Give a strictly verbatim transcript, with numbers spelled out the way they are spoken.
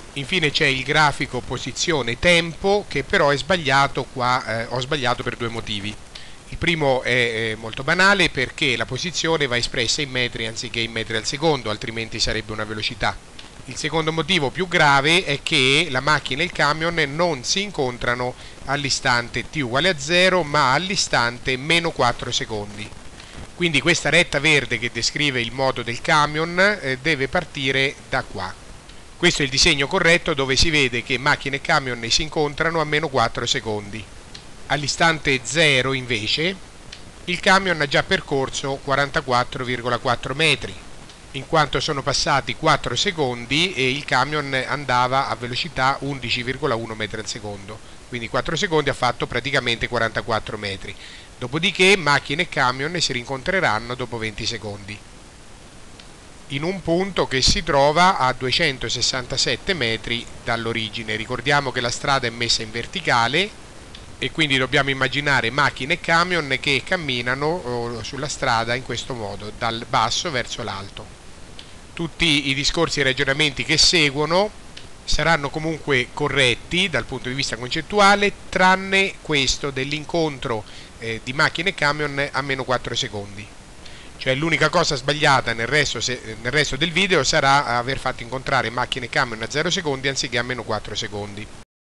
Infine c'è il grafico posizione tempo, che però è sbagliato qua, eh, ho sbagliato per due motivi. Il primo è molto banale, perché la posizione va espressa in metri anziché in metri al secondo, altrimenti sarebbe una velocità. Il secondo motivo più grave è che la macchina e il camion non si incontrano all'istante t uguale a zero, ma all'istante meno quattro secondi. Quindi questa retta verde che descrive il moto del camion eh, deve partire da qua. Questo è il disegno corretto, dove si vede che macchina e camion si incontrano a meno quattro secondi. All'istante zero invece il camion ha già percorso quarantaquattro virgola quattro metri, in quanto sono passati quattro secondi e il camion andava a velocità undici virgola uno metri al secondo, quindi quattro secondi ha fatto praticamente quarantaquattro metri. Dopodiché macchina e camion si rincontreranno dopo venti secondi, in un punto che si trova a duecentosessantasette metri dall'origine. Ricordiamo che la strada è messa in verticale e quindi dobbiamo immaginare macchine e camion che camminano sulla strada in questo modo, dal basso verso l'alto. Tutti i discorsi e i ragionamenti che seguono saranno comunque corretti dal punto di vista concettuale, tranne questo dell'incontro eh, di macchine e camion a meno quattro secondi. Cioè l'unica cosa sbagliata nel resto, se, nel resto del video sarà aver fatto incontrare macchine e camion a zero secondi anziché a meno quattro secondi.